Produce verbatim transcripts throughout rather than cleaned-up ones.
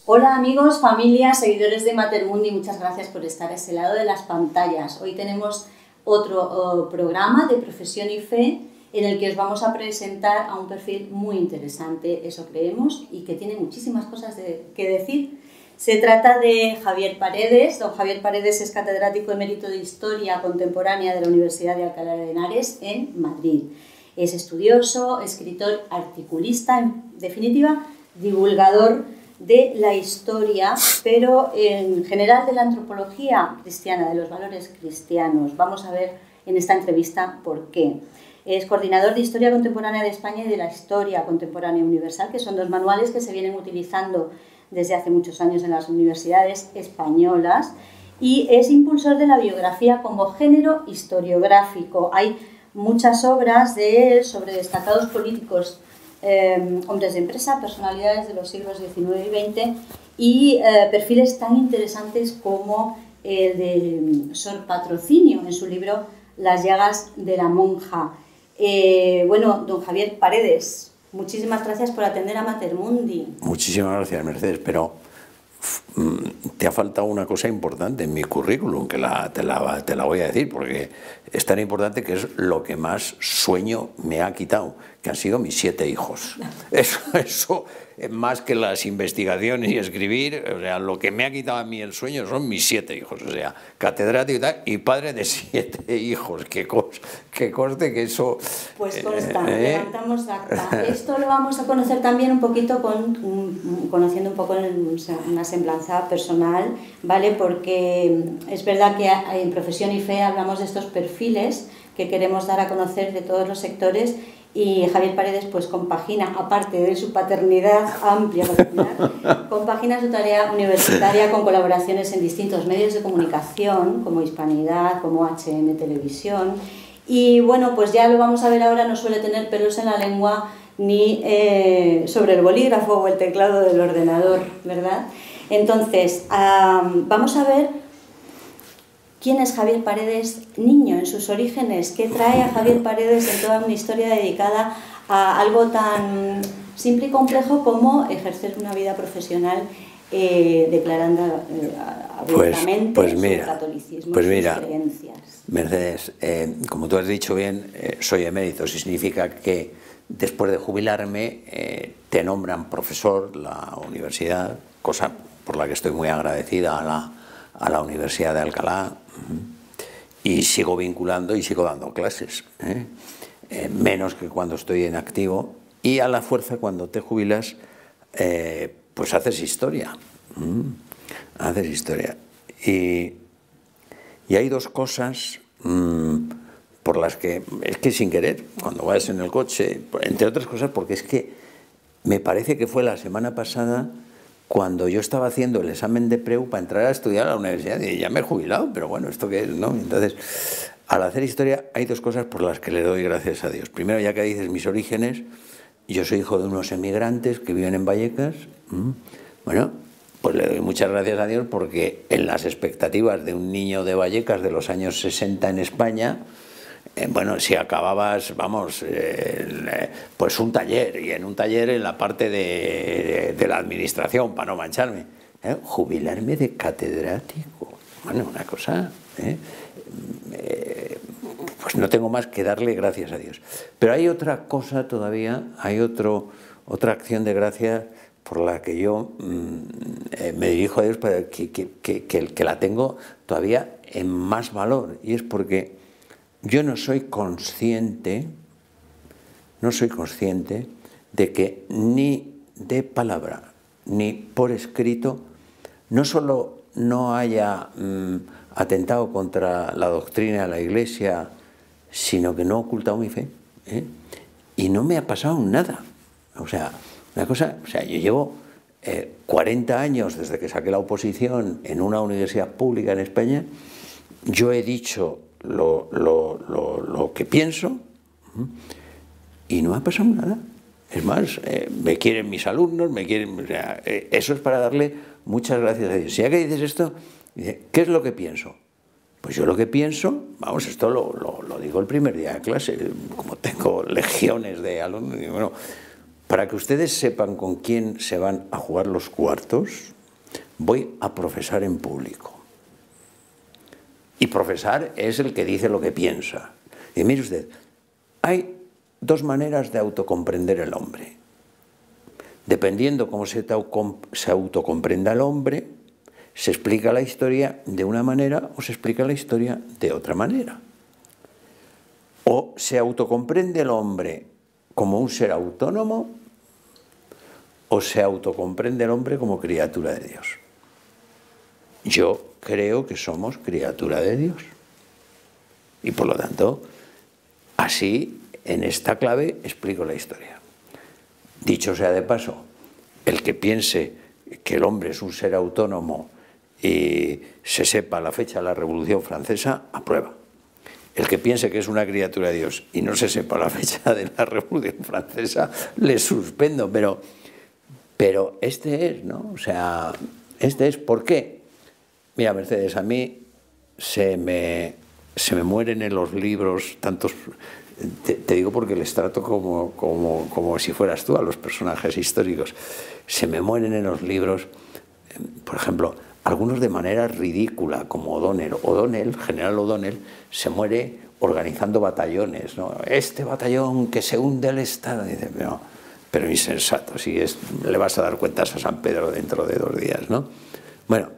Hola amigos, familias, seguidores de Matermundi, muchas gracias por estar a ese lado de las pantallas. Hoy tenemos otro oh, programa de Profesión y Fe en el que os vamos a presentar a un perfil muy interesante, eso creemos, y que tiene muchísimas cosas de, que decir. Se trata de Javier Paredes. Don Javier Paredes es catedrático emérito de Historia Contemporánea de la Universidad de Alcalá de Henares en Madrid. Es estudioso, escritor, articulista, en definitiva, divulgador de la historia, pero en general de la antropología cristiana, de los valores cristianos. Vamos a ver en esta entrevista por qué. Es coordinador de Historia Contemporánea de España y de la Historia Contemporánea Universal, que son dos manuales que se vienen utilizando desde hace muchos años en las universidades españolas, y es impulsor de la biografía como género historiográfico. Hay muchas obras de él sobre destacados políticos, Eh, hombres de empresa, personalidades de los siglos diecinueve y veinte y eh, perfiles tan interesantes como el de Sor Patrocinio en su libro Las llagas de la monja. Eh, bueno, don Javier Paredes, muchísimas gracias por atender a Matermundi. Muchísimas gracias, Mercedes, pero te ha faltado una cosa importante en mi currículum, que la, te, la, te la voy a decir, porque es tan importante que es lo que más sueño me ha quitado, que han sido mis siete hijos. Eso, eso más que las investigaciones y escribir, o sea, lo que me ha quitado a mí el sueño son mis siete hijos, o sea, catedrático y tal, y padre de siete hijos, que, cos, que conste que eso... Pues consta, eh, levantamos acta. Esto lo vamos a conocer también un poquito, con, conociendo un poco una semblanza personal, ¿vale? Porque es verdad que en Profesión y Fe hablamos de estos perfiles que queremos dar a conocer de todos los sectores, y Javier Paredes pues compagina, aparte de su paternidad amplia, compagina su tarea universitaria con colaboraciones en distintos medios de comunicación, como Hispanidad, como H M Televisión, y bueno, pues ya lo vamos a ver ahora, no suele tener pelos en la lengua ni eh, sobre el bolígrafo o el teclado del ordenador, ¿verdad? Entonces, um, vamos a ver quién es Javier Paredes niño, en sus orígenes, qué trae a Javier Paredes en toda una historia dedicada a algo tan simple y complejo como ejercer una vida profesional eh, declarando eh, abiertamente pues, pues mira, su catolicismo pues y mira, sus creencias. Mercedes, eh, como tú has dicho bien, eh, soy emérito, eso significa que después de jubilarme eh, te nombran profesor la universidad, cosa por la que estoy muy agradecida a la, a la Universidad de Alcalá, y sigo vinculando y sigo dando clases, ¿eh? Eh, menos que cuando estoy en activo, y a la fuerza cuando te jubilas eh, pues haces historia, ¿eh? haces historia y, y hay dos cosas mmm, por las que, es que sin querer, cuando vas en el coche, entre otras cosas porque es que me parece que fue la semana pasada cuando yo estaba haciendo el examen de Preu para entrar a estudiar a la universidad, y ya me he jubilado, pero bueno, ¿esto qué es? ¿No? Entonces, al hacer historia hay dos cosas por las que le doy gracias a Dios. Primero, ya que dices mis orígenes, yo soy hijo de unos emigrantes que viven en Vallecas. Bueno, pues le doy muchas gracias a Dios porque en las expectativas de un niño de Vallecas de los años sesenta en España, Eh, bueno, si acababas, vamos, eh, pues un taller, y en un taller en la parte de, de la administración, para no mancharme, ¿eh? Jubilarme de catedrático, bueno, una cosa, ¿eh? Eh, pues no tengo más que darle gracias a Dios. Pero hay otra cosa todavía, hay otro, otra acción de gracia por la que yo mmm, eh, me dirijo a Dios, para que, que, que, que, que la tengo todavía en más valor, y es porque yo no soy consciente, no soy consciente de que ni de palabra ni por escrito no solo no haya mmm, atentado contra la doctrina de la Iglesia, sino que no he ocultado mi fe, ¿eh? Y no me ha pasado nada. O sea, una cosa, o sea, yo llevo eh, cuarenta años desde que saqué la oposición en una universidad pública en España. Yo he dicho Lo, lo, lo, lo que pienso y no ha pasado nada. Es más, eh, me quieren mis alumnos, me quieren, o sea, eh, eso es para darle muchas gracias a Dios. Si ya que dices esto, ¿qué es lo que pienso? Pues yo lo que pienso, vamos, esto lo, lo, lo digo el primer día de clase, como tengo legiones de alumnos, digo, bueno, para que ustedes sepan con quién se van a jugar los cuartos, voy a profesar en público. Y profesar es el que dice lo que piensa. Y mire usted, hay dos maneras de autocomprender el hombre. Dependiendo cómo se, se autocomprenda el hombre, se explica la historia de una manera o se explica la historia de otra manera. O se autocomprende el hombre como un ser autónomo o se autocomprende el hombre como criatura de Dios. Yo creo que somos criatura de Dios. Y por lo tanto, así, en esta clave, explico la historia. Dicho sea de paso, el que piense que el hombre es un ser autónomo y se sepa la fecha de la Revolución Francesa, aprueba. El que piense que es una criatura de Dios y no se sepa la fecha de la Revolución Francesa, le suspendo, pero, pero este es, ¿no? O sea, este es, ¿por qué? Mira, Mercedes, a mí se me, se me mueren en los libros tantos... Te, te digo porque les trato como, como, como si fueras tú a los personajes históricos. Se me mueren en los libros, por ejemplo, algunos de manera ridícula, como O'Donnell. O'Donnell, general O'Donnell, se muere organizando batallones, ¿no? Este batallón que se hunde el Estado. Y dice, no, pero insensato, si es, le vas a dar cuentas a San Pedro dentro de dos días, ¿no? Bueno,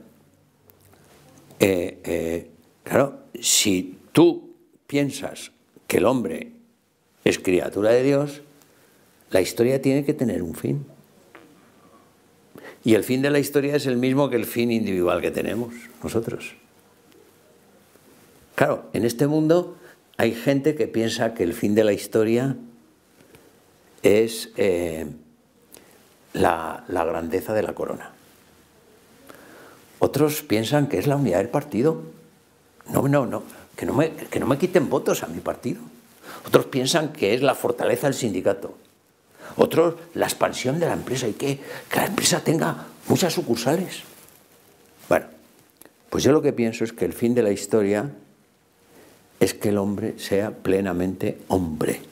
eh, eh, claro, si tú piensas que el hombre es criatura de Dios, la historia tiene que tener un fin. Y el fin de la historia es el mismo que el fin individual que tenemos nosotros. Claro, en este mundo hay gente que piensa que el fin de la historia es eh, la, la grandeza de la corona. Otros piensan que es la unidad del partido. No, no, no. Que no, me, que no me quiten votos a mi partido. Otros piensan que es la fortaleza del sindicato. Otros, la expansión de la empresa y que, que la empresa tenga muchas sucursales. Bueno, pues yo lo que pienso es que el fin de la historia es que el hombre sea plenamente hombre,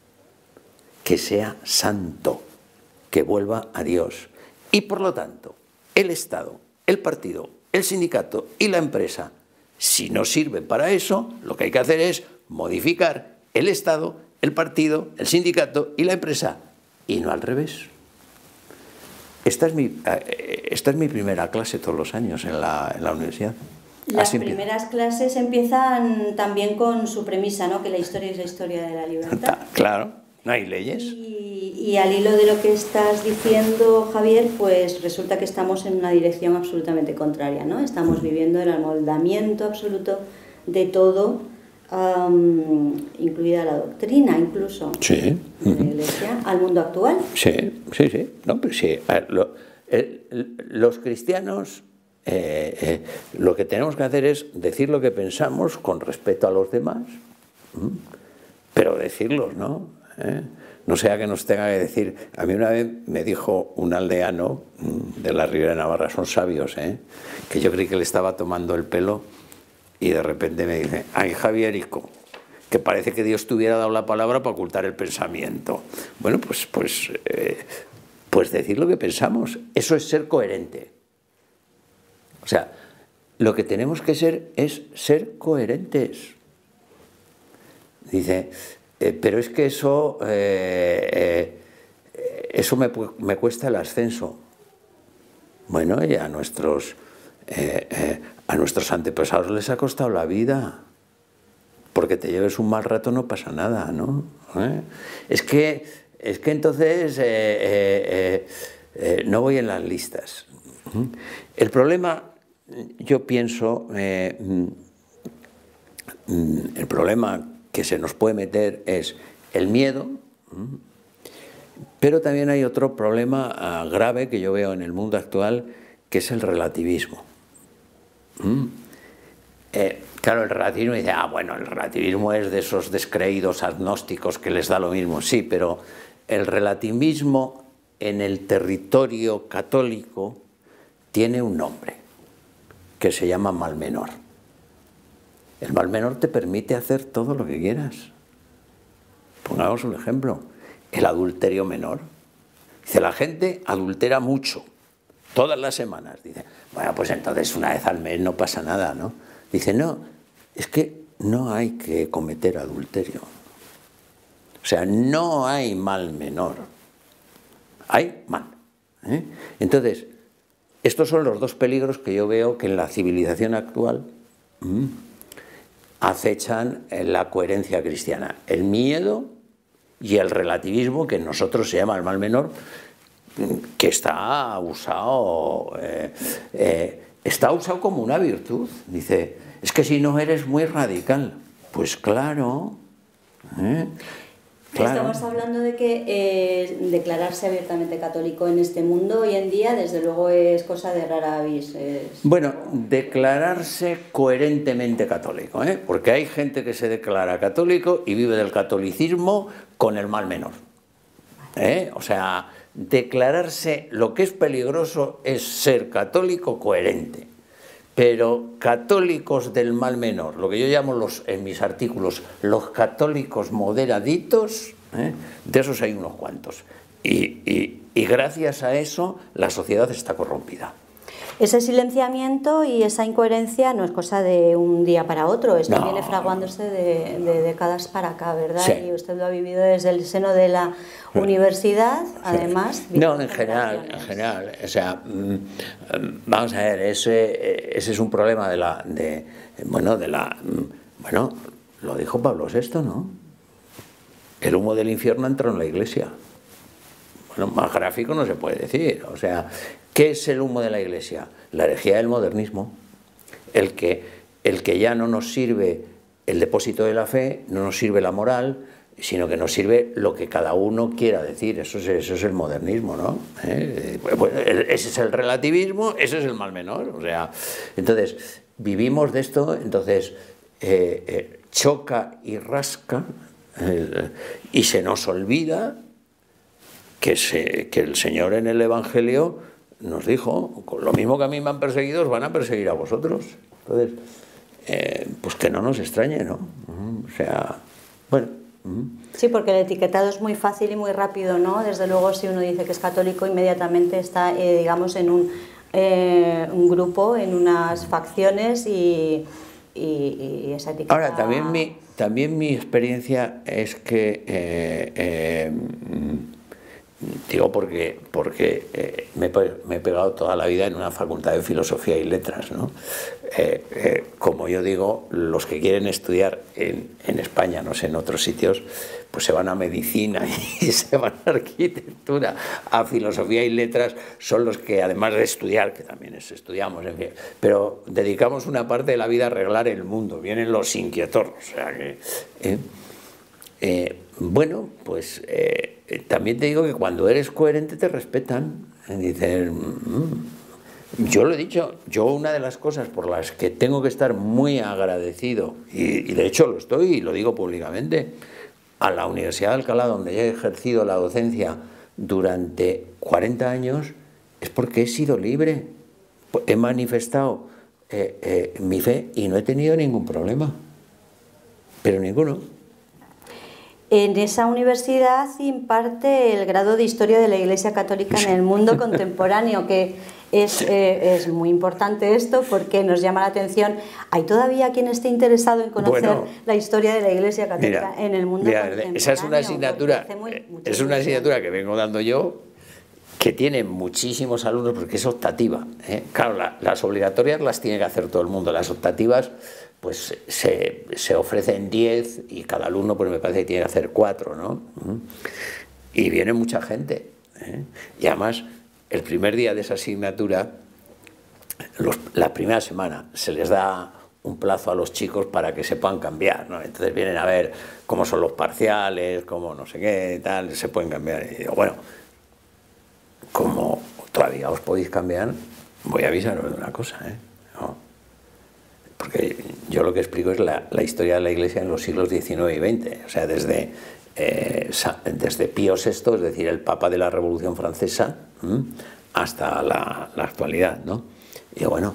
que sea santo, que vuelva a Dios. Y por lo tanto, el Estado, el partido, el sindicato y la empresa, si no sirven para eso, lo que hay que hacer es modificar el Estado, el partido, el sindicato y la empresa, y no al revés. Esta es mi, esta es mi primera clase todos los años en la, en la universidad. Las Así primeras empieza. clases empiezan también con su premisa, ¿no? Que la historia es la historia de la libertad. Claro, no hay leyes. Y, y al hilo de lo que estás diciendo, Javier, pues resulta que estamos en una dirección absolutamente contraria, ¿no? Estamos viviendo el amoldamiento absoluto de todo, um, incluida la doctrina, incluso, sí. de la Iglesia, al mundo actual. Sí, sí, sí. No, pues sí. A ver, lo, el, los cristianos... Eh, eh, lo que tenemos que hacer es decir lo que pensamos con respeto a los demás, ¿m? pero decirlos, ¿no? ¿Eh? No sea que nos tenga que decir... A mí una vez me dijo un aldeano de la Ribera de Navarra, son sabios, ¿eh? que yo creí que le estaba tomando el pelo y de repente me dice, ay, Javierico, que parece que Dios te hubiera dado la palabra para ocultar el pensamiento. Bueno, pues, pues, eh, pues decir lo que pensamos, eso es ser coherente. O sea, lo que tenemos que ser es ser coherentes. Dice, eh, pero es que eso, eh, eh, eso me, me cuesta el ascenso. Bueno, y a nuestros, eh, eh, a nuestros antepasados les ha costado la vida. Porque te lleves un mal rato no pasa nada, ¿no? ¿Eh? Es que, es que entonces eh, eh, eh, no voy en las listas. El problema... Yo pienso, eh, el problema que se nos puede meter es el miedo, pero también hay otro problema uh, grave que yo veo en el mundo actual, que es el relativismo. ¿Mm? Eh, claro, el relativismo dice, ah, bueno, el relativismo es de esos descreídos agnósticos que les da lo mismo. Sí, pero el relativismo en el territorio católico tiene un nombre, que se llama mal menor. El mal menor te permite hacer todo lo que quieras. Pongamos un ejemplo, el adulterio menor. Dice, la gente adultera mucho, todas las semanas. Dice, bueno, pues entonces una vez al mes no pasa nada, ¿no? Dice, no, es que no hay que cometer adulterio. O sea, no hay mal menor, hay mal. ¿eh? Entonces, estos son los dos peligros que yo veo que en la civilización actual mmm, acechan la coherencia cristiana. El miedo y el relativismo, que en nosotros se llama el mal menor, que está usado, eh, eh, está usado como una virtud. Dice, es que si no eres muy radical. Pues claro, ¿eh? Claro. Estamos hablando de que eh, declararse abiertamente católico en este mundo hoy en día, desde luego, es cosa de rara avis. Es... Bueno, declararse coherentemente católico, ¿eh? Porque hay gente que se declara católico y vive del catolicismo con el mal menor. ¿eh? O sea, declararse, lo que es peligroso es ser católico coherente. Pero católicos del mal menor, lo que yo llamo los, en mis artículos, los católicos moderaditos, ¿eh? de esos hay unos cuantos. Y, y, y gracias a eso la sociedad está corrompida. Ese silenciamiento y esa incoherencia no es cosa de un día para otro, esto no. viene fraguándose de, de décadas para acá, ¿verdad? Sí. Y usted lo ha vivido desde el seno de la sí. universidad, además. Sí. No, en general, en general, o sea, vamos a ver, ese, ese es un problema de la, de, bueno, de la, bueno, lo dijo Pablo sexto, ¿no? El humo del infierno entró en la iglesia. Bueno, más gráfico no se puede decir, o sea, ¿qué es el humo de la iglesia? La herejía del modernismo, el que, el que ya no nos sirve el depósito de la fe, no nos sirve la moral, sino que nos sirve lo que cada uno quiera decir. Eso es, eso es el modernismo, ¿no? ¿Eh? Pues ese es el relativismo, ese es el mal menor. O sea, entonces, vivimos de esto, entonces eh, eh, choca y rasca eh, y se nos olvida que, se, que el Señor en el Evangelio nos dijo, lo mismo que a mí me han perseguido, os van a perseguir a vosotros. Entonces, eh, pues que no nos extrañe, ¿no? O sea, bueno. Sí, porque el etiquetado es muy fácil y muy rápido, ¿no? Desde luego, si uno dice que es católico, inmediatamente está, eh, digamos, en un, eh, un grupo, en unas facciones y, y, y esa etiqueta... Ahora, también mi, también mi experiencia es que... Eh, eh, Digo porque, porque eh, me, me he pegado toda la vida en una facultad de filosofía y letras, ¿no? Eh, eh, como yo digo, los que quieren estudiar en, en España, no sé, en otros sitios, pues se van a medicina y se van a arquitectura, a filosofía y letras, son los que, además de estudiar, que también es, estudiamos, en fin, pero dedicamos una parte de la vida a arreglar el mundo, vienen los inquietos, o sea que... Eh, eh, bueno, pues... Eh, también te digo que cuando eres coherente te respetan. Dicen, mmm. Yo lo he dicho, yo una de las cosas por las que tengo que estar muy agradecido, y, y de hecho lo estoy y lo digo públicamente, a la Universidad de Alcalá, donde he ejercido la docencia durante cuarenta años, es porque he sido libre, he manifestado eh, eh, mi fe y no he tenido ningún problema, pero ninguno. En esa universidad imparte el grado de Historia de la Iglesia Católica en el mundo contemporáneo, que es, eh, es muy importante esto porque nos llama la atención. ¿Hay todavía quien esté interesado en conocer bueno, la historia de la Iglesia Católica mira, en el mundo mira, contemporáneo? Esa es una asignatura, muy, es una asignatura que vengo dando yo, que tiene muchísimos alumnos porque es optativa. ¿eh? Claro, la, las obligatorias las tiene que hacer todo el mundo, las optativas pues se, se ofrecen diez y cada alumno pues me parece que tiene que hacer cuatro, ¿no? Y viene mucha gente. ¿eh? Y además, el primer día de esa asignatura, los, la primera semana, se les da un plazo a los chicos para que sepan cambiar, ¿no? Entonces vienen a ver cómo son los parciales, cómo no sé qué, tal, se pueden cambiar. Y digo, bueno, como todavía os podéis cambiar, voy a avisaros de una cosa, ¿eh? ¿No? Porque yo lo que explico es la, la historia de la Iglesia en los siglos diecinueve y veinte, o sea, desde, eh, desde Pío sexto, es decir, el Papa de la Revolución Francesa, ¿m? hasta la, la actualidad, ¿no? Y bueno,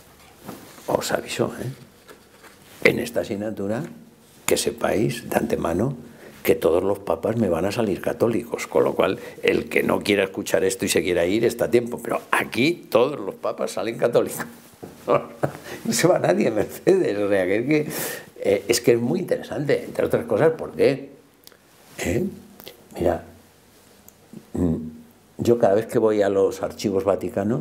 os aviso, ¿eh? En esta asignatura, que sepáis de antemano que todos los papas me van a salir católicos, con lo cual el que no quiera escuchar esto y se quiera ir está a tiempo, pero aquí todos los papas salen católicos. No se va nadie, Mercedes, o sea, que es que, eh, es que es muy interesante, entre otras cosas, porque, ¿eh? Mira, yo cada vez que voy a los archivos vaticanos,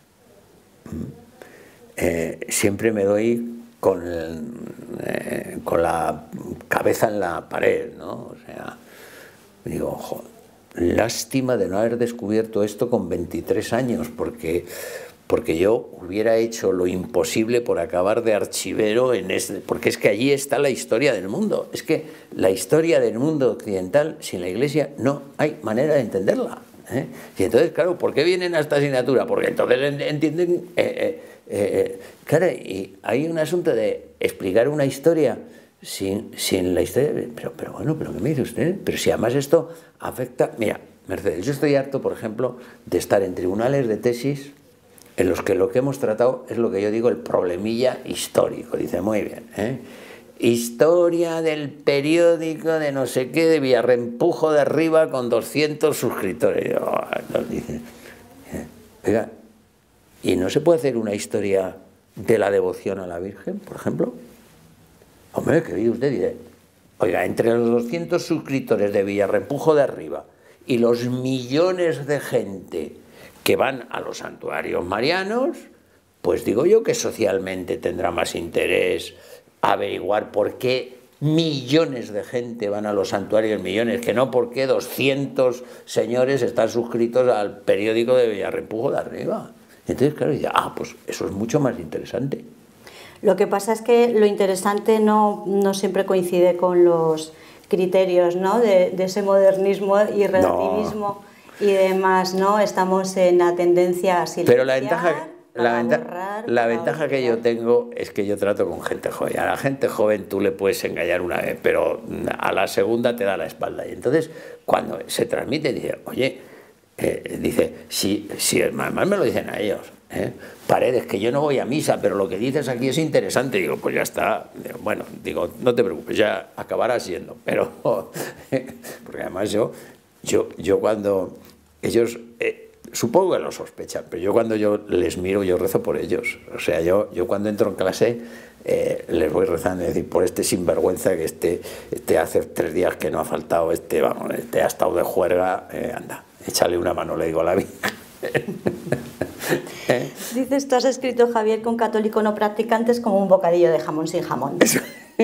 eh, siempre me doy con, el, eh, con la cabeza en la pared, ¿no? O sea, digo, joder, lástima de no haber descubierto esto con veintitrés años, porque, porque yo hubiera hecho lo imposible por acabar de archivero en este, porque es que allí está la historia del mundo. Es que la historia del mundo occidental sin la Iglesia no hay manera de entenderla, ¿eh? Y entonces, claro, ¿por qué vienen a esta asignatura? Porque entonces entienden... Eh, eh, eh, claro, y hay un asunto de explicar una historia sin, sin la historia... Pero, pero bueno, ¿pero qué me dice usted? Pero si además esto afecta... Mira, Mercedes, yo estoy harto, por ejemplo, de estar en tribunales de tesis en los que lo que hemos tratado es lo que yo digo el problemilla histórico. Dice, muy bien, ¿eh? Historia del periódico de no sé qué, de Villarrempujo de Arriba con doscientos suscriptores. Y yo, oh, nos dice, oiga, ¿y no se puede hacer una historia de la devoción a la Virgen, por ejemplo? Hombre, ¿qué dice usted? Dice, oiga, entre los doscientos suscriptores de Villarrempujo de Arriba y los millones de gente que van a los santuarios marianos, pues digo yo que socialmente tendrá más interés averiguar por qué millones de gente van a los santuarios, millones, que no por qué doscientos señores están suscritos al periódico de Villarrempujo de Arriba. Entonces, claro, dice, ah, pues eso es mucho más interesante. Lo que pasa es que lo interesante no, no siempre coincide con los criterios, ¿no?, de, de ese modernismo y relativismo no. y demás, ¿no? Estamos en la tendencia a silenciar. Pero la ventaja, la venta, borrar, la ventaja que yo tengo es que yo trato con gente joven. A la gente joven tú le puedes engañar una vez, pero a la segunda te da la espalda. Y entonces, cuando se transmite, dice, oye, eh, dice, si, si además me lo dicen a ellos, ¿eh? Paredes, que yo no voy a misa, pero lo que dices aquí es interesante. Digo, pues ya está. Bueno, digo, no te preocupes, ya acabará siendo. Pero, porque además yo, yo, yo cuando ellos... Eh, supongo que lo sospechan, pero yo cuando yo les miro, yo rezo por ellos. O sea, yo, yo cuando entro en clase eh, les voy rezando, es decir, por este sinvergüenza que este, este hace tres días que no ha faltado, este, vamos, este ha estado de juerga, eh, anda, échale una mano, le digo a la vida. ¿Eh? Dices, tú has escrito, Javier, que un católico no practicante es como un bocadillo de jamón sin jamón. Eso,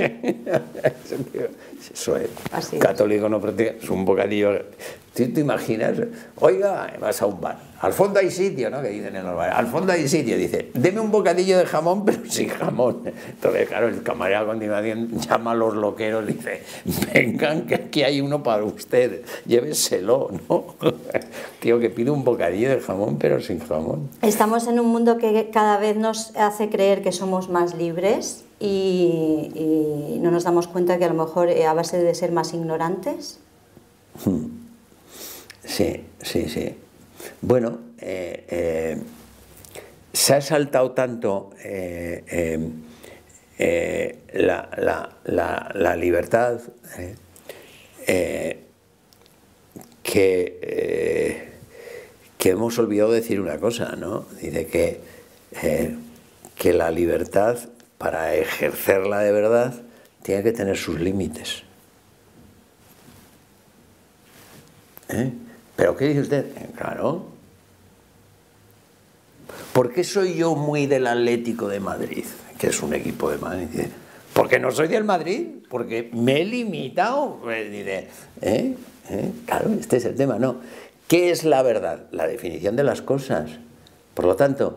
eso es. Así católico es. No practicante es un bocadillo. ¿Tú te imaginas? Oiga, vas a un bar. Al fondo hay sitio, ¿no? Que dicen en los bares. Al fondo hay sitio. Dice, deme un bocadillo de jamón, pero sin jamón. Entonces, claro, el camarero a continuación llama a los loqueros y dice, vengan, que aquí hay uno para usted. Lléveselo, ¿no? Tío, que pide un bocadillo de jamón, pero sin jamón. Estamos en un mundo que cada vez nos hace creer que somos más libres y, y no nos damos cuenta que a lo mejor a base de ser más ignorantes. Sí, sí, sí. Bueno, eh, eh, se ha saltado tanto eh, eh, eh, la, la, la, la libertad eh, eh, que, eh, que hemos olvidado decir una cosa, ¿no? Dice que, eh, que la libertad, para ejercerla de verdad, tiene que tener sus límites. ¿Eh? ¿Pero qué dice usted? Claro. ¿Por qué soy yo muy del Atlético de Madrid? Que es un equipo de Madrid. Porque no soy del Madrid, porque me he limitado. Dice, ¿eh? ¿Eh? Claro, este es el tema, ¿no? ¿Qué es la verdad? La definición de las cosas. Por lo tanto,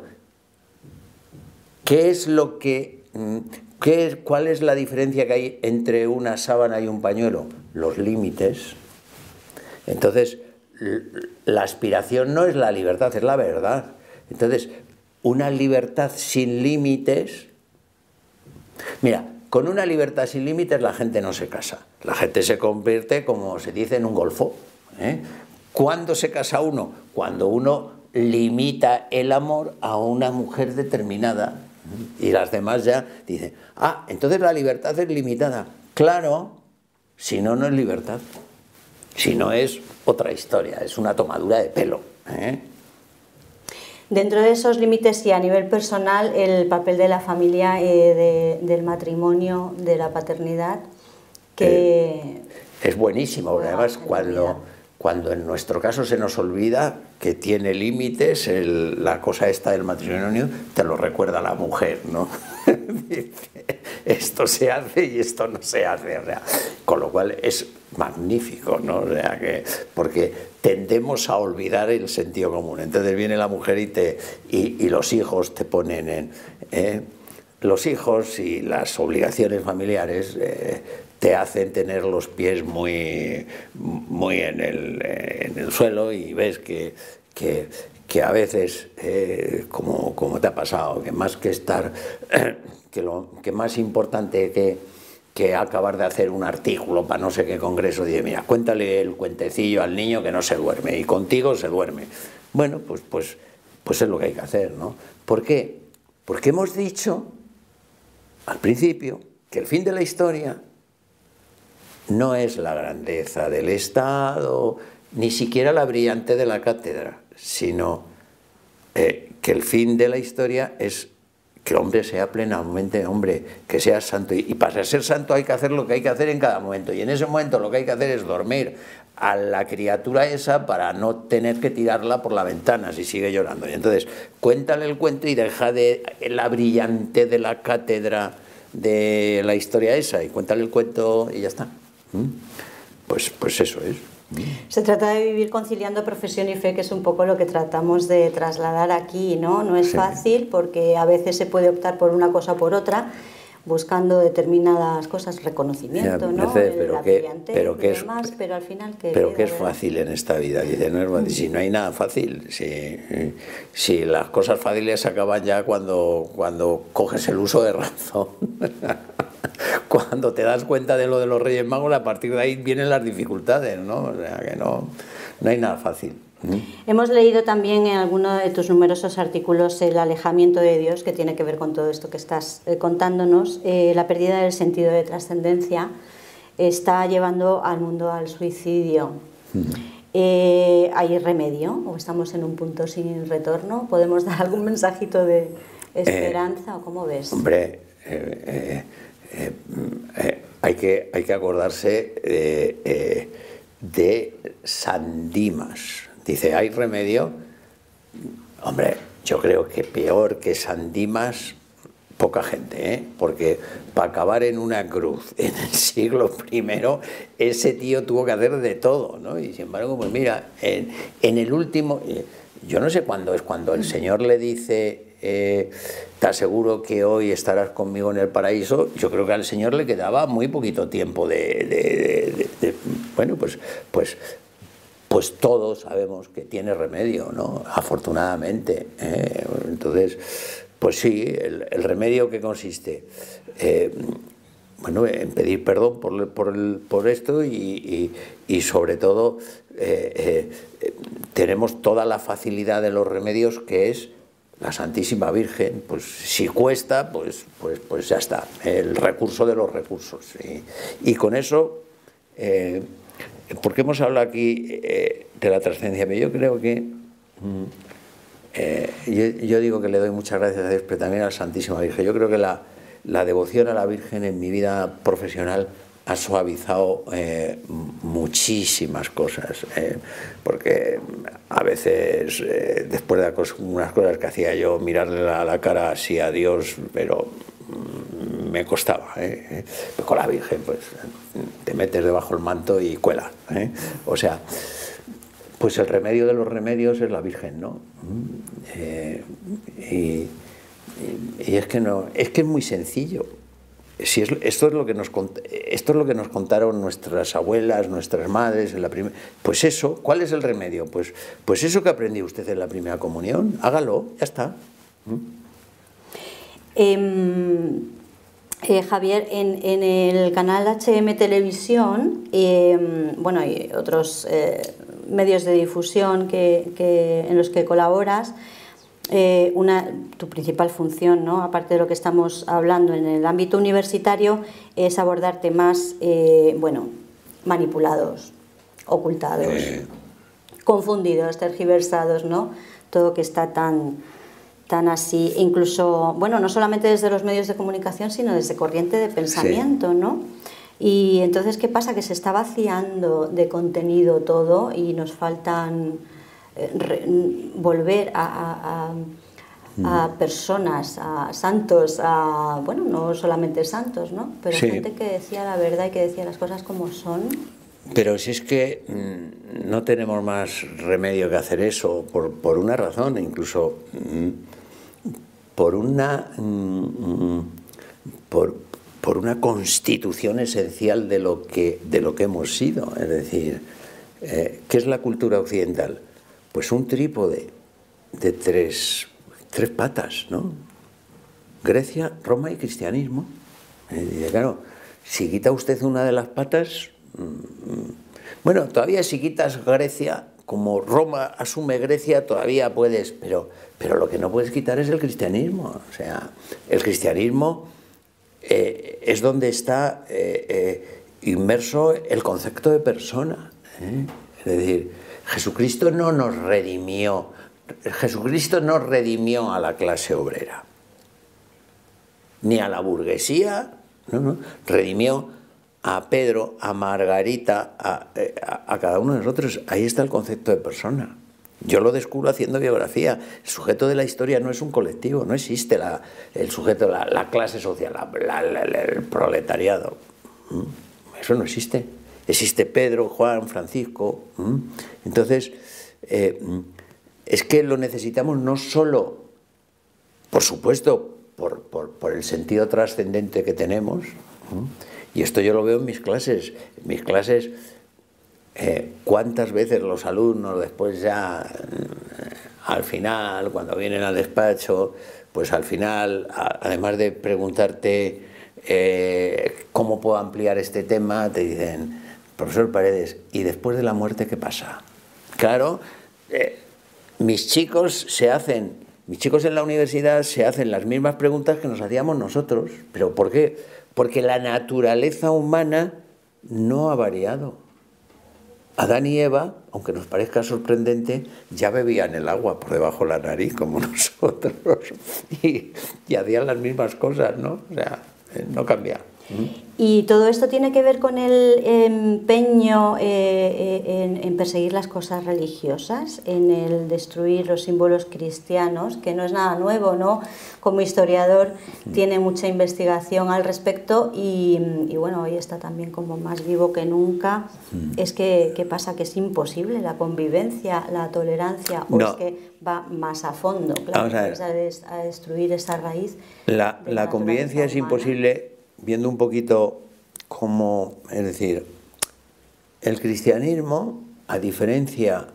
¿qué es lo que... Qué es, ¿cuál es la diferencia que hay entre una sábana y un pañuelo? Los límites. Entonces, la aspiración no es la libertad, es la verdad. Entonces, una libertad sin límites... Mira, con una libertad sin límites la gente no se casa. La gente se convierte, como se dice, en un golfo. ¿eh? ¿Cuándo se casa uno? Cuando uno limita el amor a una mujer determinada. Y las demás ya dicen, ah, entonces la libertad es limitada. Claro, Si no, no es libertad. Si no, es otra historia, es una tomadura de pelo, ¿eh? Dentro de esos límites y a nivel personal, el papel de la familia, eh, de, del matrimonio, de la paternidad, que... Eh, es buenísimo, porque además cuando, cuando en nuestro caso se nos olvida que tiene límites, el, la cosa esta del matrimonio, te lo recuerda la mujer, ¿no? Esto se hace y esto no se hace, o sea, con lo cual es magnífico, ¿no? O sea, que, porque tendemos a olvidar el sentido común. Entonces viene la mujer y, te, y, y los hijos te ponen en... ¿eh? Los hijos y las obligaciones familiares eh, te hacen tener los pies muy, muy en, el, en el suelo, y ves que, que, que a veces, eh, como, como te ha pasado, que más que estar, eh, que, lo, que más importante que, que acabar de hacer un artículo para no sé qué congreso, dice, mira, cuéntale el cuentecillo al niño que no se duerme, y contigo se duerme. Bueno, pues, pues, pues es lo que hay que hacer, ¿no? ¿Por qué? Porque hemos dicho al principio que el fin de la historia no es la grandeza del Estado, ni siquiera la brillante de la cátedra, sino eh, que el fin de la historia es que el hombre sea plenamente hombre, que sea santo. Y, y para ser santo hay que hacer lo que hay que hacer en cada momento. Y en ese momento lo que hay que hacer es dormir a la criatura esa para no tener que tirarla por la ventana si sigue llorando. Y entonces, cuéntale el cuento y deja de la brillante de la cátedra de la historia esa, y cuéntale el cuento y ya está. Pues, pues eso es. Se trata de vivir conciliando profesión y fe, que es un poco lo que tratamos de trasladar aquí, ¿no? No es sí. fácil, porque a veces se puede optar por una cosa o por otra, buscando determinadas cosas, reconocimiento, ya, ¿no? Mercedes, pero que, pero que y demás, es, pero al final que pero que es fácil en esta vida, dice, no es fácil, si no hay nada fácil, si, si las cosas fáciles se acaban ya cuando, cuando coges el uso de razón. Cuando te das cuenta de lo de los Reyes Magos, a partir de ahí vienen las dificultades, ¿no? O sea que no, no hay nada fácil. Hemos leído también en alguno de tus numerosos artículos el alejamiento de Dios, que tiene que ver con todo esto que estás eh, contándonos. Eh, la pérdida del sentido de trascendencia está llevando al mundo al suicidio. Uh-huh. eh, ¿Hay remedio o estamos en un punto sin retorno? ¿Podemos dar algún mensajito de esperanza eh, o cómo ves? Hombre, eh, eh, eh, eh, hay, que, hay que acordarse eh, eh, de San Dimas. Dice, ¿hay remedio? Hombre, yo creo que peor que San Dimas, poca gente, ¿eh? Porque para acabar en una cruz en el siglo primero, ese tío tuvo que hacer de todo, ¿no? Y sin embargo, pues mira, en, en el último, yo no sé cuándo es cuando el Señor le dice, eh, te aseguro que hoy estarás conmigo en el paraíso. Yo creo que al Señor le quedaba muy poquito tiempo de, de, de, de, de bueno, pues, pues pues todos sabemos que tiene remedio, ¿no? Afortunadamente. ¿eh? Entonces, pues sí, el, el remedio que consiste, eh, bueno, en pedir perdón por, por, el, por esto y, y, y sobre todo eh, eh, tenemos toda la facilidad de los remedios, que es la Santísima Virgen. Pues si cuesta, pues, pues, pues ya está, el recurso de los recursos. ¿sí? Y con eso... Eh, porque hemos hablado aquí eh, de la trascendencia, pero yo creo que eh, yo, yo digo que le doy muchas gracias a Dios, pero también a la Santísima Virgen. Yo creo que la, la devoción a la Virgen en mi vida profesional ha suavizado eh, muchísimas cosas, eh, porque a veces eh, después de unas cosas que hacía yo, mirarle a la cara así a Dios, pero me costaba, ¿eh? Pero con la Virgen pues te metes debajo del manto y cuela, ¿eh? O sea, pues el remedio de los remedios es la Virgen, ¿no? Eh, y, y, y es que no, es que es muy sencillo. Si es, esto, es lo que nos, esto es lo que nos contaron nuestras abuelas, nuestras madres en la primera. Pues eso, ¿cuál es el remedio? Pues, pues eso que aprendió usted en la primera comunión, hágalo, ya está. Eh, eh, Javier, en, en el canal H M Televisión, eh, bueno, hay otros eh, medios de difusión que, que, en los que colaboras. Eh, una, tu principal función, ¿no? Aparte de lo que estamos hablando en el ámbito universitario, es abordar temas, eh, bueno, manipulados, ocultados, Eh. confundidos, tergiversados, ¿no? Todo que está tan, tan así, incluso, bueno, no solamente desde los medios de comunicación, sino desde corriente de pensamiento, sí. ¿no? Y entonces, ¿qué pasa? Que se está vaciando de contenido todo y nos faltan eh, re, volver a, a, a, a personas, a santos, a, bueno, no solamente santos, ¿no? Pero sí. gente que decía la verdad y que decía las cosas como son. Pero si es que mmm, no tenemos más remedio que hacer eso, por, por una razón, incluso mmm, por una mmm, por, por una constitución esencial de lo que, de lo que hemos sido. Es decir, eh, ¿qué es la cultura occidental? Pues un trípode de tres, tres patas, ¿no? Grecia, Roma y cristianismo. Eh, claro, si quita usted una de las patas... Bueno, todavía si quitas Grecia, como Roma asume Grecia, todavía puedes, pero, pero lo que no puedes quitar es el cristianismo. O sea, el cristianismo eh, es donde está eh, eh, inmerso el concepto de persona. ¿eh? Es decir, Jesucristo no nos redimió, Jesucristo no redimió a la clase obrera, ni a la burguesía, no, no, redimió a Pedro, a Margarita, a, a, a cada uno de nosotros. Ahí está el concepto de persona. Yo lo descubro haciendo biografía. El sujeto de la historia no es un colectivo, no existe la, el sujeto, la, la clase social, la, la, la, el proletariado. Eso no existe. Existe Pedro, Juan, Francisco. Entonces, eh, es que lo necesitamos no solo, por supuesto, por, por, por el sentido trascendente que tenemos, y esto yo lo veo en mis clases. En mis clases, eh, cuántas veces los alumnos después ya, eh, al final, cuando vienen al despacho, pues al final, a, además de preguntarte eh, cómo puedo ampliar este tema, te dicen, profesor Paredes, ¿y después de la muerte qué pasa? Claro, eh, mis chicos se hacen, mis chicos en la universidad se hacen las mismas preguntas que nos hacíamos nosotros. ¿Pero por qué? Porque la naturaleza humana no ha variado. Adán y Eva, aunque nos parezca sorprendente, ya bebían el agua por debajo de la nariz como nosotros y, y hacían las mismas cosas, ¿no? O sea, no cambia. Y todo esto tiene que ver con el empeño eh, en, en perseguir las cosas religiosas, en el destruir los símbolos cristianos, que no es nada nuevo, ¿no? Como historiador tiene mucha investigación al respecto y, y bueno, hoy está también como más vivo que nunca. Es que, ¿qué pasa? Que es imposible la convivencia, la tolerancia, o no. Es que va más a fondo, claro, a, es a, des, a destruir esa raíz. La, la, la convivencia es imposible. Viendo un poquito cómo, es decir, el cristianismo, a diferencia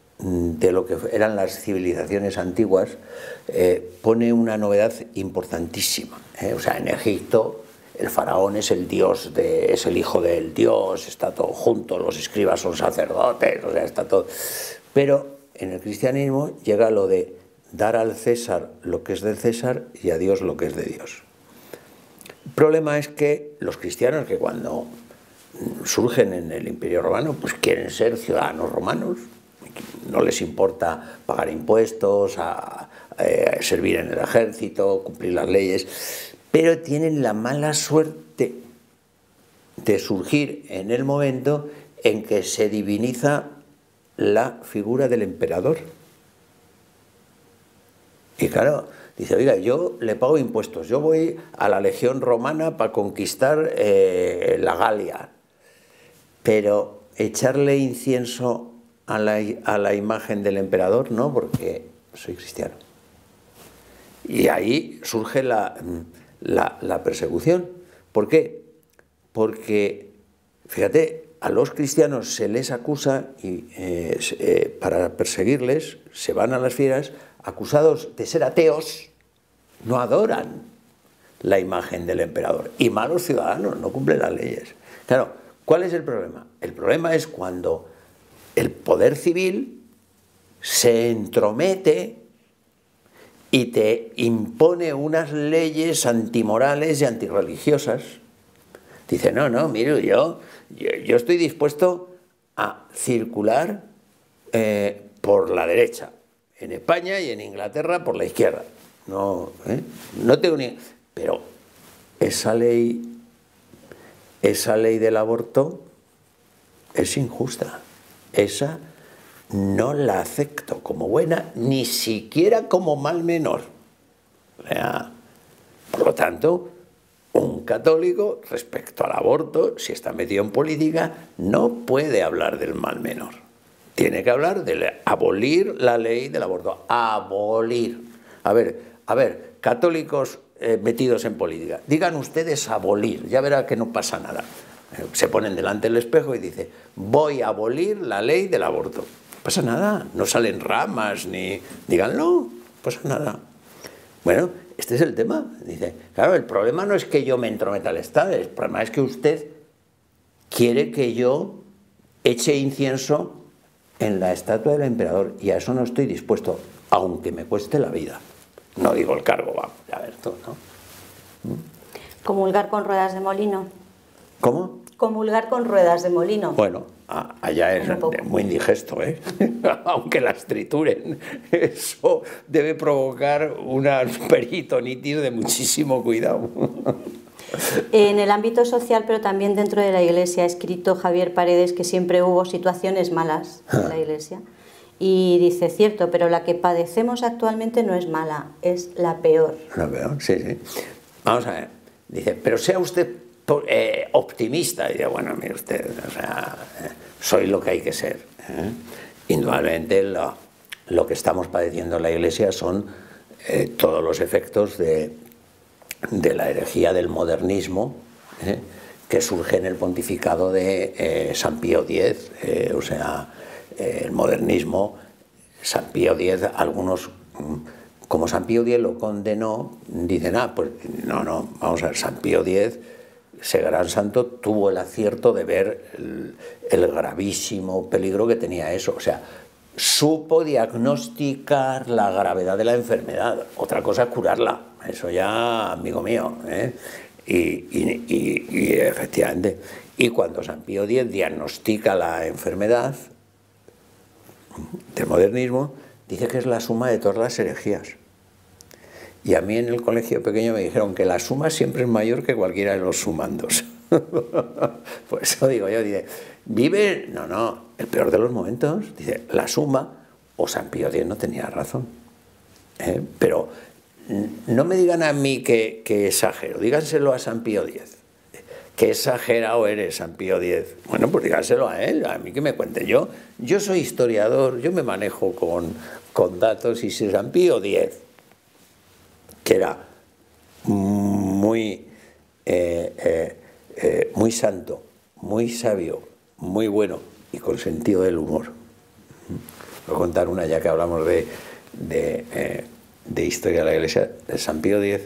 de lo que eran las civilizaciones antiguas, eh, pone una novedad importantísima. ¿eh? O sea, en Egipto el faraón es el dios, de, es el hijo del dios, está todo junto, los escribas son sacerdotes, o sea, está todo. Pero en el cristianismo llega lo de dar al César lo que es del César y a Dios lo que es de Dios. El problema es que los cristianos, que cuando surgen en el Imperio Romano, pues quieren ser ciudadanos romanos, no les importa pagar impuestos, a, a servir en el ejército, cumplir las leyes, pero tienen la mala suerte de surgir en el momento en que se diviniza la figura del emperador. Y claro, dice, oiga, yo le pago impuestos, yo voy a la Legión Romana para conquistar eh, la Galia, pero echarle incienso a la, a la imagen del emperador, no, porque soy cristiano. Y ahí surge la, la, la persecución. ¿Por qué? Porque, fíjate, a los cristianos se les acusa y eh, eh, para perseguirles se van a las fieras acusados de ser ateos, no adoran la imagen del emperador, y malos ciudadanos, no cumplen las leyes. Claro, ¿cuál es el problema? El problema es cuando el poder civil se entromete y te impone unas leyes antimorales y antirreligiosas Dice, no, no, mire, yo, yo, yo estoy dispuesto a circular eh, por la derecha, en España y en Inglaterra por la izquierda. No, ¿eh? no tengo ni... Pero esa ley, esa ley del aborto es injusta. Esa no la acepto como buena, ni siquiera como mal menor. O sea, por lo tanto, un católico, respecto al aborto, si está metido en política, no puede hablar del mal menor. Tiene que hablar de abolir la ley del aborto. Abolir. A ver, a ver, católicos eh, metidos en política, digan ustedes abolir, ya verá que no pasa nada. Se ponen delante del espejo y dicen, voy a abolir la ley del aborto. No pasa nada, no salen ramas, ni... Díganlo, no pasa nada. Bueno, este es el tema. Dice, claro, el problema no es que yo me entrometa al Estado, el problema es que usted quiere que yo eche incienso en la estatua del emperador, y a eso no estoy dispuesto, aunque me cueste la vida. No digo el cargo, vamos, a ver tú, ¿no? Comulgar con ruedas de molino. ¿Cómo? Comulgar con ruedas de molino. Bueno, allá es muy indigesto, ¿eh? Aunque las trituren. Eso debe provocar una peritonitis de muchísimo cuidado. En el ámbito social, pero también dentro de la Iglesia, ha escrito Javier Paredes que siempre hubo situaciones malas en la Iglesia. Y dice, cierto, pero la que padecemos actualmente no es mala, es la peor. La peor, sí, sí. Vamos a ver. Dice, pero sea usted eh, optimista. Y dice, bueno, mire usted, o sea, eh, soy lo que hay que ser. ¿eh? Indudablemente lo, lo que estamos padeciendo en la Iglesia son eh, todos los efectos de, de la herejía del modernismo, ¿eh? que surge en el pontificado de eh, San Pío X. Eh, o sea, eh, el modernismo, San Pío X, algunos... Como San Pío X lo condenó, dicen, ah, pues no, no, vamos a ver, San Pío X, ese gran santo, tuvo el acierto de ver el, el gravísimo peligro que tenía eso. O sea, supo diagnosticar la gravedad de la enfermedad. Otra cosa es curarla, eso ya, amigo mío. ¿eh? Y, y, y, y efectivamente, y cuando San Pío X diagnostica la enfermedad del modernismo, dice que es la suma de todas las herejías. Y a mí en el colegio pequeño me dijeron que la suma siempre es mayor que cualquiera de los sumandos. Por eso digo yo, dice, vive, no, no, el peor de los momentos, dice, la suma, o San Pío X no tenía razón. ¿eh? Pero no me digan a mí que, que exagero, díganselo a San Pío X. Qué exagerado eres, San Pío X. Bueno, pues díganselo a él, a mí que me cuente. Yo, yo soy historiador, yo me manejo con, con datos, y si San Pío X, que era muy, eh, eh, eh, muy santo, muy sabio, muy bueno y con sentido del humor. Voy a contar una, ya que hablamos de, de, eh, de historia de la Iglesia, de San Pío X.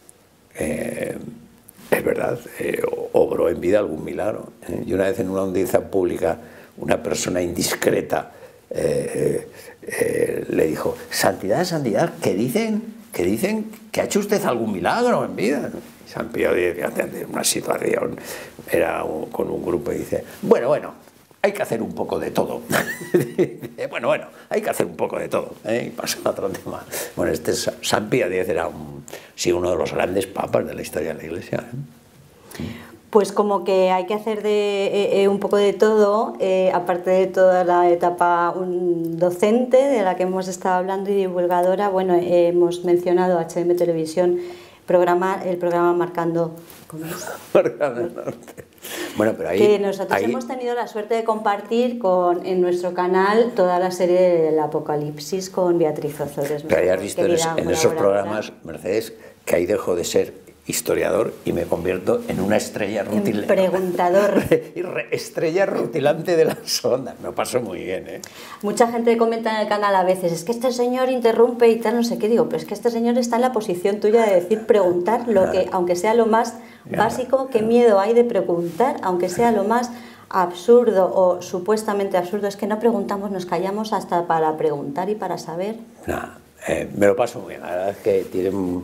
Eh, Es verdad, eh, obró en vida algún milagro. ¿eh? Y una vez en una audiencia pública, una persona indiscreta eh, eh, le dijo, santidad, santidad, ¿qué dicen? ¿Qué dicen? ¿Que ha hecho usted algún milagro en vida? Y San Pío X, en una situación, era un, con un grupo y dice, bueno, bueno, hay que hacer un poco de todo. bueno, bueno, hay que hacer un poco de todo. ¿eh? Y pasó a otro tema. Bueno, este San Pío X era un, sí, uno de los grandes papas de la historia de la Iglesia. ¿eh? Pues como que hay que hacer de, eh, un poco de todo, eh, aparte de toda la etapa un docente de la que hemos estado hablando y divulgadora. Bueno, eh, hemos mencionado H M Televisión, programa, el programa Marcando... ¿Cómo es? Marcando el Norte. Bueno, pero ahí, que nosotros ahí... hemos tenido la suerte de compartir con, en nuestro canal toda la serie del Apocalipsis con Beatriz Ozores. Pero hayas visto en, en esos programas, Mercedes, que ahí dejo de ser historiador y me convierto en una estrella rutilante. Preguntador. Estrella rutilante de las ondas. Me lo paso muy bien, ¿eh? Mucha gente comenta en el canal a veces, es que este señor interrumpe y tal, no sé qué. Digo, pero es que este señor está en la posición tuya de decir, preguntar lo que, aunque sea lo más básico, qué miedo hay de preguntar, aunque sea lo más absurdo o supuestamente absurdo. Es que no preguntamos, nos callamos hasta para preguntar y para saber. Nah, eh, me lo paso muy bien. La verdad es que tienen...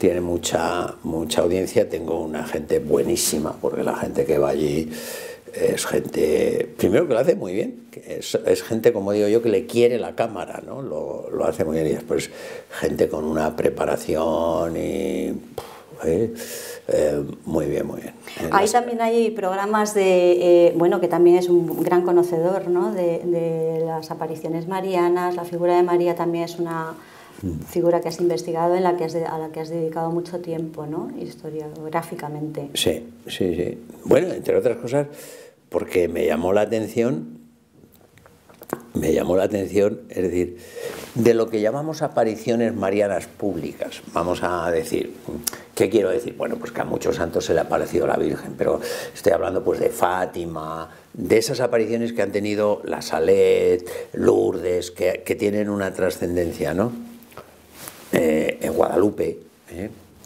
tiene mucha, mucha audiencia, tengo una gente buenísima, porque la gente que va allí es gente, primero que lo hace muy bien, que es, es gente, como digo yo, que le quiere la cámara, ¿no? Lo, lo hace muy bien, y después gente con una preparación y... ¿eh? Eh, muy bien, muy bien. Ahí las... también hay programas de, eh, bueno, que también es un gran conocedor, ¿no? de, de las apariciones marianas. La figura de María también es una mm. figura que has investigado, en la que has de, a la que has dedicado mucho tiempo, ¿no? Historiográficamente. Sí, sí, sí. Bueno, entre otras cosas, porque me llamó la atención, me llamó la atención, es decir, de lo que llamamos apariciones marianas públicas, vamos a decir, ¿qué quiero decir? Bueno, pues que a muchos santos se le ha aparecido la Virgen, pero estoy hablando pues de Fátima, de esas apariciones que han tenido la Salet, Lourdes, que, que tienen una trascendencia, ¿no? Eh, en Guadalupe, ¿eh?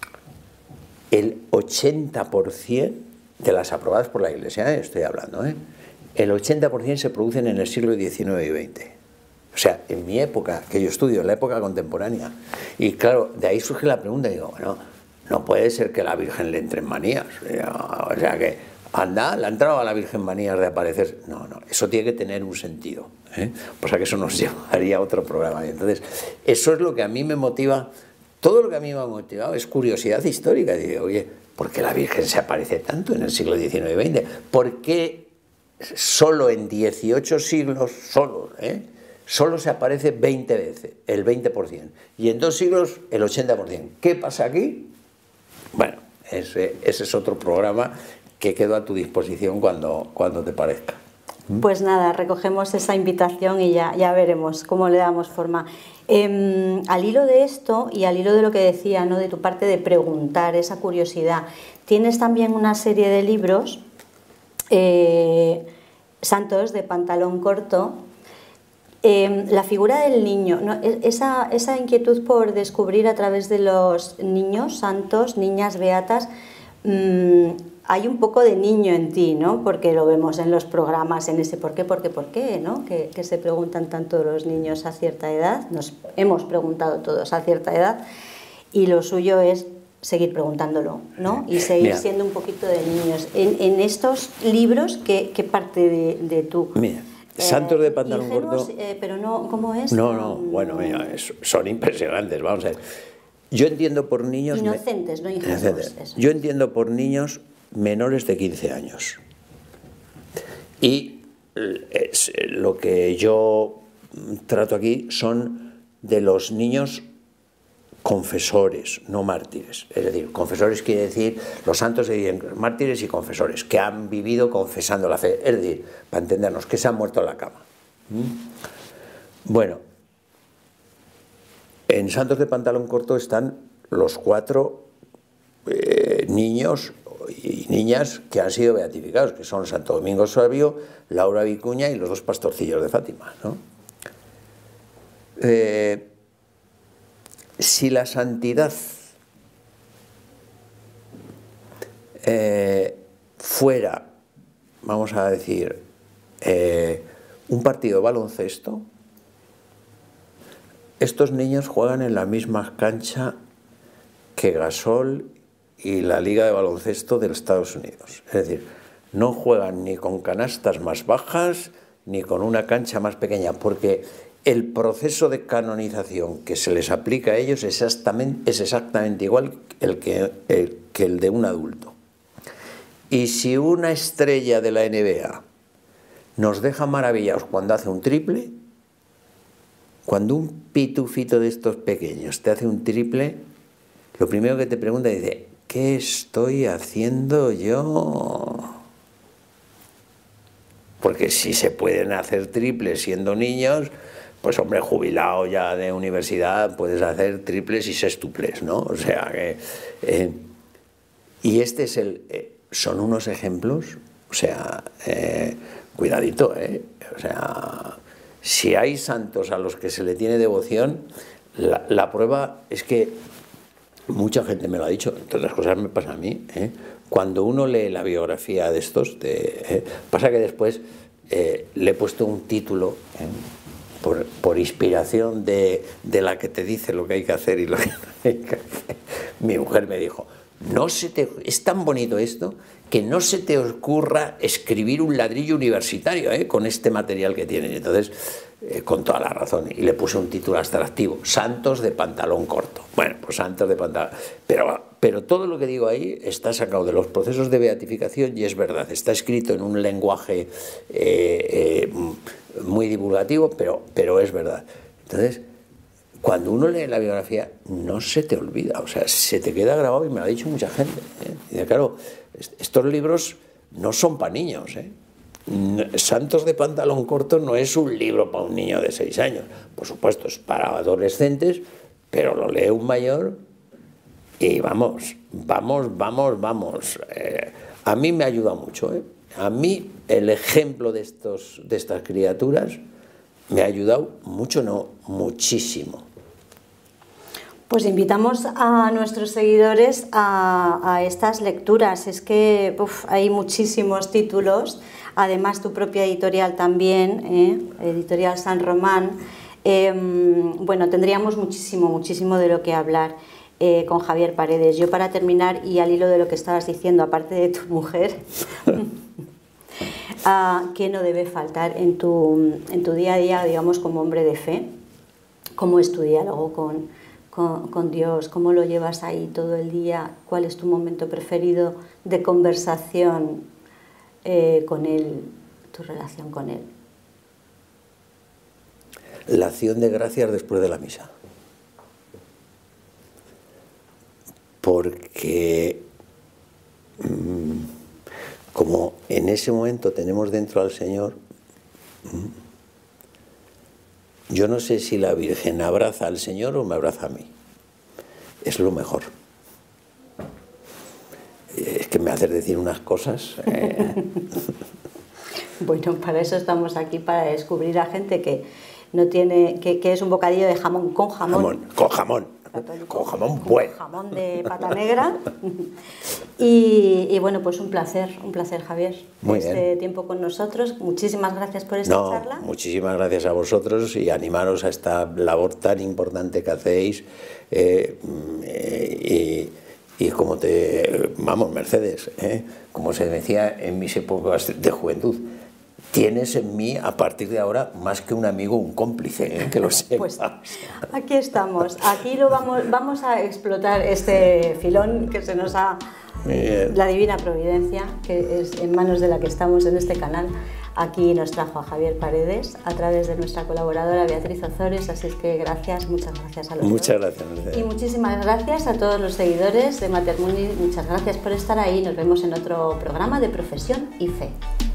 El ochenta por ciento de las aprobadas por la Iglesia, ¿eh? Estoy hablando, ¿eh? El ochenta por ciento se producen en el siglo diecinueve y veinte. O sea, en mi época, que yo estudio, en la época contemporánea. Y claro, de ahí surge la pregunta, digo, bueno, no puede ser que la Virgen le entre en manías. O sea, que anda, le ha entrado a la Virgen manías de aparecer. No, no, eso tiene que tener un sentido, ¿eh? O sea, que eso nos llevaría a otro programa. Y entonces, eso es lo que a mí me motiva, todo lo que a mí me ha motivado es curiosidad histórica. Y digo, oye, ¿por qué la Virgen se aparece tanto en el siglo diecinueve y veinte? ¿Por qué solo en dieciocho siglos, solo, ¿eh? Solo se aparece veinte veces, el veinte por ciento, y en dos siglos el ochenta por ciento. ¿Qué pasa aquí? Bueno, ese, ese es otro programa que quedo a tu disposición cuando, cuando te parezca. Pues nada, recogemos esa invitación y ya, ya veremos cómo le damos forma. Eh, al hilo de esto y al hilo de lo que decía, ¿no? De tu parte de preguntar, esa curiosidad, tienes también una serie de libros, eh, santos de pantalón corto. Eh, la figura del niño, ¿no? esa, esa inquietud por descubrir a través de los niños santos, niñas beatas, mmm, hay un poco de niño en ti, ¿no? Porque lo vemos en los programas, en ese por qué, por qué, por qué, ¿no? Que, que se preguntan tanto los niños a cierta edad, nos hemos preguntado todos a cierta edad, y lo suyo es seguir preguntándolo, ¿no? Y seguir Mira. siendo un poquito de niños. En, en estos libros, ¿qué, qué parte de, de tú? Mira. Santos de pantalón corto. Eh, pero no, ¿cómo es? No, no, bueno, mira, es, son impresionantes, vamos a ver. Yo entiendo por niños... Inocentes, me, no ingenuos. Inocentes. Yo entiendo por niños menores de quince años. Y es, lo que yo trato aquí son de los niños confesores, no mártires. Es decir, confesores quiere decir, los santos se dividen mártires y confesores, que han vivido confesando la fe. Es decir, para entendernos, que se han muerto en la cama. ¿Mm? Bueno, en santos de pantalón corto están los cuatro eh, niños y niñas que han sido beatificados, que son Santo Domingo Sabio, Laura Vicuña y los dos pastorcillos de Fátima, ¿no? Eh, Si la santidad eh, fuera, vamos a decir, eh, un partido de baloncesto, estos niños juegan en la misma cancha que Gasol y la Liga de Baloncesto de los Estados Unidos. Es decir, no juegan ni con canastas más bajas ni con una cancha más pequeña, porque el proceso de canonización que se les aplica a ellos es exactamente, es exactamente igual el que, el, que el de un adulto. Y si una estrella de la N B A nos deja maravillados cuando hace un triple, cuando un pitufito de estos pequeños te hace un triple, lo primero que te pregunta es, dice, ¿qué estoy haciendo yo? Porque si se pueden hacer triples siendo niños, pues hombre, jubilado ya de universidad, puedes hacer triples y sextuples, ¿no? O sea que... Eh, y este es el... Eh, son unos ejemplos, o sea, eh, cuidadito, ¿eh? O sea, si hay santos a los que se le tiene devoción, la, la prueba es que mucha gente me lo ha dicho, entre otras cosas me pasa a mí, ¿eh? Cuando uno lee la biografía de estos, de, eh, pasa que después eh, le he puesto un título, ¿eh? por, por inspiración de, de la que te dice lo que hay que hacer y lo que no hay que hacer, mi mujer me dijo, no se te, es tan bonito esto que no se te ocurra escribir un ladrillo universitario ¿eh? con este material que tienes. Entonces, eh, con toda la razón, y le puse un título atractivo, Santos de pantalón corto. Bueno, pues santos de pantalón... Pero, pero todo lo que digo ahí está sacado de los procesos de beatificación y es verdad, está escrito en un lenguaje eh, eh, muy divulgativo, pero, pero es verdad. Entonces, cuando uno lee la biografía, no se te olvida, o sea, se te queda grabado y me lo ha dicho mucha gente. ¿eh? Y claro, estos libros no son para niños, ¿eh? Santos de pantalón corto no es un libro para un niño de seis años. Por supuesto, es para adolescentes, pero lo lee un mayor y vamos, vamos, vamos, vamos. Eh, a mí me ayuda mucho, ¿eh? A mí el ejemplo de, estos, de estas criaturas me ha ayudado mucho, no, muchísimo. Pues invitamos a nuestros seguidores a, a estas lecturas. Es que uf, hay muchísimos títulos, además tu propia editorial también, ¿eh? Editorial San Román. Eh, bueno, tendríamos muchísimo, muchísimo de lo que hablar eh, con Javier Paredes. Yo, para terminar, y al hilo de lo que estabas diciendo, aparte de tu mujer, uh, ¿qué no debe faltar en tu, en tu día a día, digamos, como hombre de fe? ¿Cómo es tu diálogo con, con, con Dios? ¿Cómo lo llevas ahí todo el día? ¿Cuál es tu momento preferido de conversación eh, con Él, tu relación con Él? La acción de gracias después de la misa. Porque mmm, como en ese momento tenemos dentro al Señor, mmm, yo no sé si la Virgen abraza al Señor o me abraza a mí. Es lo mejor. Es que me haces decir unas cosas. Eh. Bueno, para eso estamos aquí, para descubrir a gente que no tiene, que, que es un bocadillo de jamón con jamón. Jamón, con jamón. Católico, con jamón bueno. Con jamón de pata negra. Y, y bueno, pues un placer, un placer, Javier, Muy este bien. tiempo con nosotros. Muchísimas gracias por esta no, charla. Muchísimas gracias a vosotros y animaros a esta labor tan importante que hacéis. Eh, eh, y, y como te... Vamos, Mercedes, ¿eh? Como se decía en mis épocas de juventud, tienes en mí, a partir de ahora, más que un amigo, un cómplice, ¿eh? Que lo sepas. Pues aquí estamos, aquí lo vamos, vamos a explotar este filón que se nos ha... Bien. La divina providencia, que es en manos de la que estamos en este canal, aquí nos trajo a Javier Paredes a través de nuestra colaboradora Beatriz Ozores, así es que gracias, muchas gracias a los Muchas dos. gracias, Mercedes. Y muchísimas gracias a todos los seguidores de Mater Mundi, muchas gracias por estar ahí, nos vemos en otro programa de Profesión y Fe.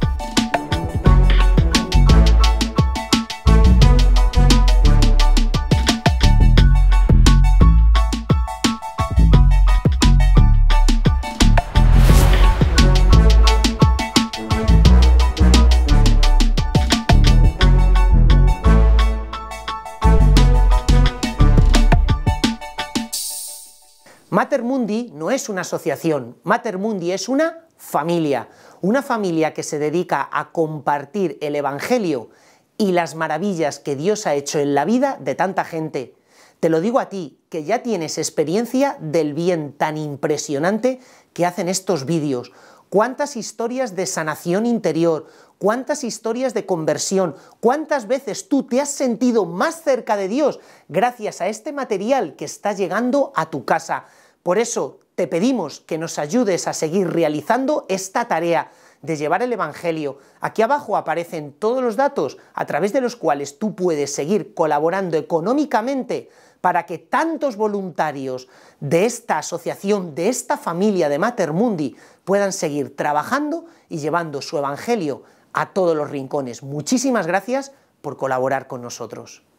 Mater Mundi no es una asociación, Mater Mundi es una familia, una familia que se dedica a compartir el Evangelio y las maravillas que Dios ha hecho en la vida de tanta gente. Te lo digo a ti, que ya tienes experiencia del bien tan impresionante que hacen estos vídeos. Cuántas historias de sanación interior, cuántas historias de conversión, cuántas veces tú te has sentido más cerca de Dios gracias a este material que está llegando a tu casa. Por eso te pedimos que nos ayudes a seguir realizando esta tarea de llevar el Evangelio. Aquí abajo aparecen todos los datos a través de los cuales tú puedes seguir colaborando económicamente para que tantos voluntarios de esta asociación, de esta familia de Mater Mundi, puedan seguir trabajando y llevando su Evangelio a todos los rincones. Muchísimas gracias por colaborar con nosotros.